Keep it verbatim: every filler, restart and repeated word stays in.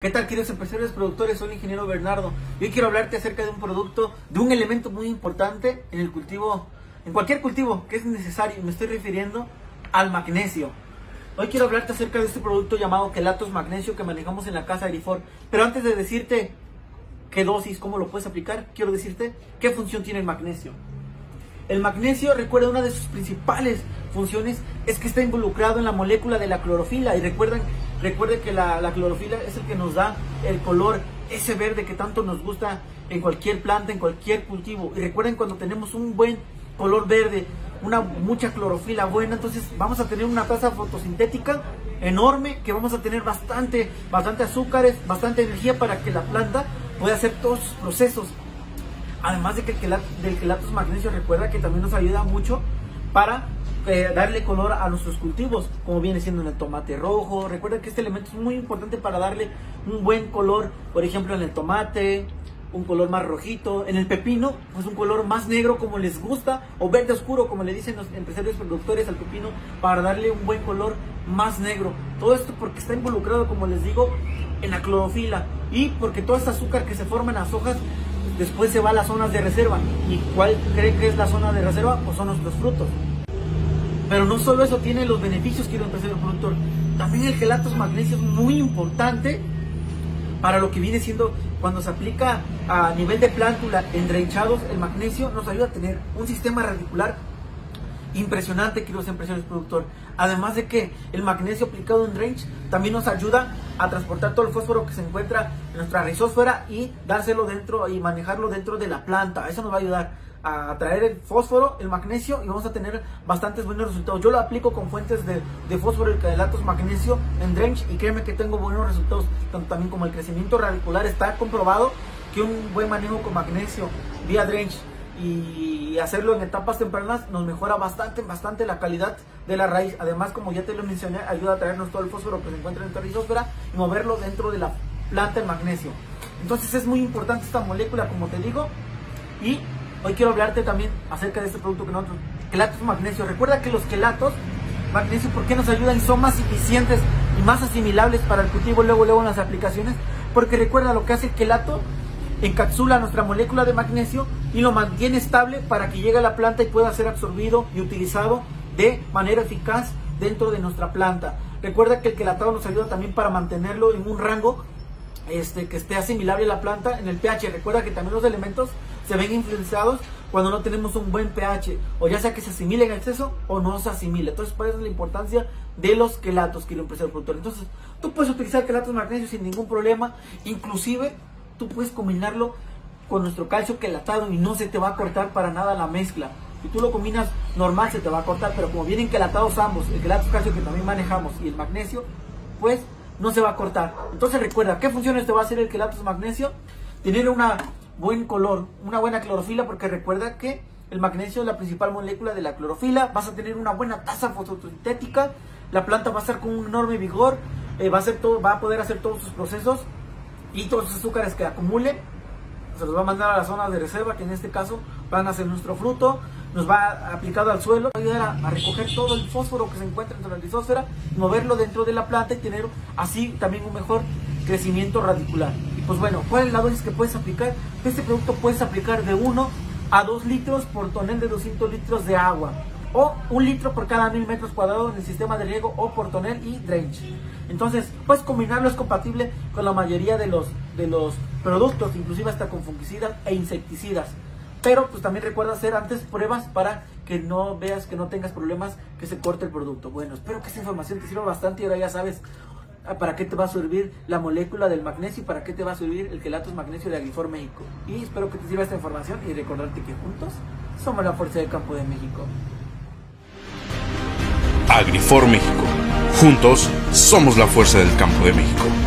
¿Qué tal, queridos empresarios productores? Soy el ingeniero Bernardo y hoy quiero hablarte acerca de un producto, de un elemento muy importante en el cultivo, en cualquier cultivo que es necesario. Me estoy refiriendo al magnesio. Hoy quiero hablarte acerca de este producto llamado quelatos magnesio que manejamos en la casa Agrifor. Pero antes de decirte qué dosis, cómo lo puedes aplicar, quiero decirte qué función tiene el magnesio. El magnesio, recuerda, una de sus principales funciones es que está involucrado en la molécula de la clorofila. Y recuerden, recuerden que la, la clorofila es el que nos da el color, ese verde que tanto nos gusta en cualquier planta, en cualquier cultivo. Y recuerden, cuando tenemos un buen color verde, una mucha clorofila buena, entonces vamos a tener una tasa fotosintética enorme, que vamos a tener bastante, bastante azúcares, bastante energía para que la planta pueda hacer todos sus procesos. Además de que el quelato, del quelatos magnesio, recuerda que también nos ayuda mucho para eh, darle color a nuestros cultivos, como viene siendo en el tomate rojo. Recuerda que este elemento es muy importante para darle un buen color, por ejemplo en el tomate, un color más rojito. En el pepino, pues un color más negro como les gusta, o verde oscuro como le dicen los empresarios productores al pepino, para darle un buen color más negro. Todo esto porque está involucrado, como les digo, en la clorofila, y porque todo este azúcar que se forma en las hojas después se va a las zonas de reserva. ¿Y cuál cree que es la zona de reserva? Pues son nuestros frutos. Pero no solo eso, tiene los beneficios que quiero empezar el productor. También el quelatos magnesio es muy importante para lo que viene siendo cuando se aplica a nivel de plántula en drenchados. El magnesio nos ayuda a tener un sistema radicular impresionante, queridos empresarios productor. Además de que el magnesio aplicado en drench también nos ayuda a transportar todo el fósforo que se encuentra en nuestra rizósfera y dárselo dentro y manejarlo dentro de la planta. Eso nos va a ayudar a traer el fósforo, el magnesio, y vamos a tener bastantes buenos resultados. Yo lo aplico con fuentes de, de fósforo y quelatos magnesio en drench, y créeme que tengo buenos resultados, tanto también como el crecimiento radicular. Está comprobado que un buen manejo con magnesio vía drench y hacerlo en etapas tempranas nos mejora bastante, bastante la calidad de la raíz. Además, como ya te lo mencioné, ayuda a traernos todo el fósforo que se encuentra en nuestra rizósfera y moverlo dentro de la planta, el magnesio. Entonces es muy importante esta molécula, como te digo. Y hoy quiero hablarte también acerca de este producto que nosotros, quelatos magnesio. Recuerda que los quelatos magnesio, ¿por qué nos ayudan? Son más eficientes y más asimilables para el cultivo luego, luego en las aplicaciones. Porque recuerda, lo que hace el quelato: encapsula nuestra molécula de magnesio y lo mantiene estable para que llegue a la planta y pueda ser absorbido y utilizado de manera eficaz dentro de nuestra planta. Recuerda que el quelatado nos ayuda también para mantenerlo en un rango este, que esté asimilable a la planta en el pH. Recuerda que también los elementos se ven influenciados cuando no tenemos un buen pH, o ya sea que se asimile en exceso o no se asimile. Entonces, por eso es la importancia de los quelatos, quiero empezar el productor. Entonces, tú puedes utilizar quelatos magnesio sin ningún problema. Inclusive tú puedes combinarlo con nuestro calcio quelatado y no se te va a cortar para nada la mezcla. Si tú lo combinas normal, se te va a cortar, pero como vienen quelatados ambos, el quelatos calcio que también manejamos y el magnesio, pues no se va a cortar. Entonces recuerda, ¿qué funciones te va a hacer el quelatos magnesio? Tener un buen color, una buena clorofila, porque recuerda que el magnesio es la principal molécula de la clorofila. Vas a tener una buena tasa fotosintética, la planta va a estar con un enorme vigor, eh, va, a hacer todo, va a poder hacer todos sus procesos, y todos los azúcares que acumule se los va a mandar a la zona de reserva, que en este caso van a ser nuestro fruto. Nos va aplicado al suelo, va a ayudar a, a recoger todo el fósforo que se encuentra dentro de la rizósfera, moverlo dentro de la planta y tener así también un mejor crecimiento radicular. Y pues bueno, ¿cuál es la dosis que puedes aplicar? Este producto puedes aplicar de uno a dos litros por tonel de doscientos litros de agua, o un litro por cada mil metros cuadrados en el sistema de riego, o por tonel y drench. Entonces, puedes combinarlo, es compatible con la mayoría de los, de los productos, inclusive hasta con fungicidas e insecticidas. Pero pues también recuerda hacer antes pruebas para que no veas, que no tengas problemas, que se corte el producto. Bueno, espero que esta información te sirva bastante y ahora ya sabes para qué te va a servir la molécula del magnesio y para qué te va a servir el quelatos magnesio de Agrifor México. Y espero que te sirva esta información y recordarte que juntos somos la fuerza del campo de México. Agrifor México. Juntos somos la fuerza del campo de México.